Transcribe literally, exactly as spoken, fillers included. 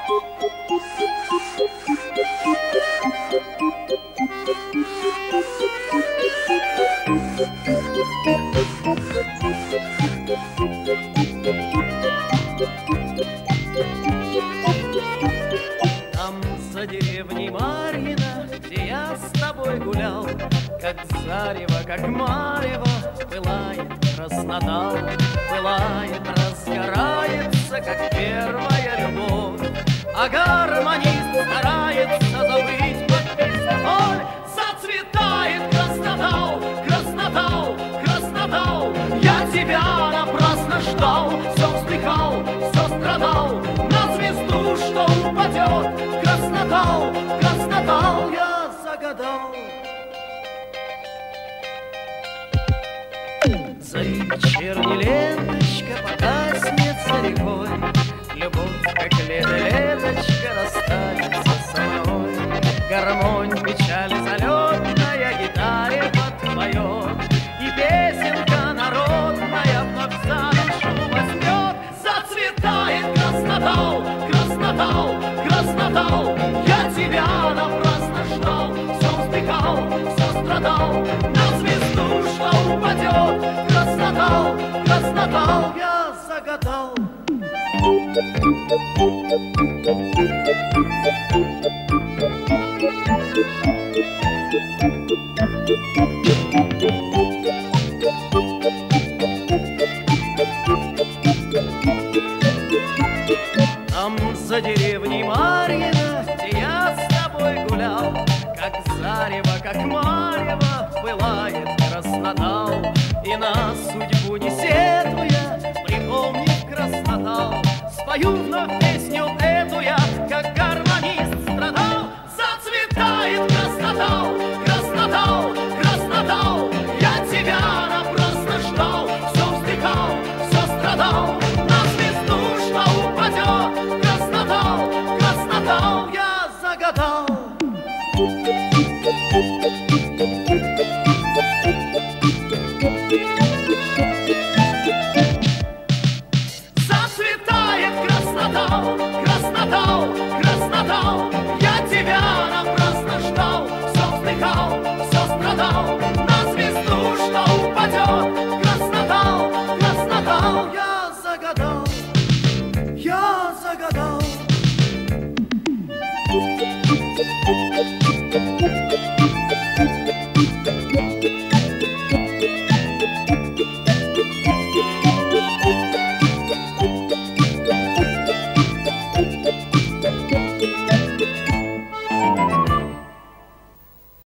Там за деревней Марьино, где я с тобой гулял, как зарево, как марево, пылает Краснотал, пылает, разгорается, как первая любовь. А гармонист старается забыть подписку боль. Зацветает Краснотал, Краснотал, Краснотал. Я тебя напрасно ждал, все вздыхал, все страдал, на звезду, что упадет. Краснотал, Краснотал, я загадал. За вечерней ленточка погаснет за рекой, любовь, как лето-леточка, расстанется со мной. Гармонь печали залетная гитаре подпоет, и песенка народная вновь за душу возьмет. Зацветает Краснотал, Краснотал, Краснотал. Я тебя напрасно ждал, все вздыхал, все страдал, на звезду, что упадет. Краснотал, Краснотал, я загадал. Там за деревней Марьино, где я с тобой гулял, как зарево, как марево, пылает Краснотал. И на судьбу не сетуя, припомнив Краснотал, спою вновь песню.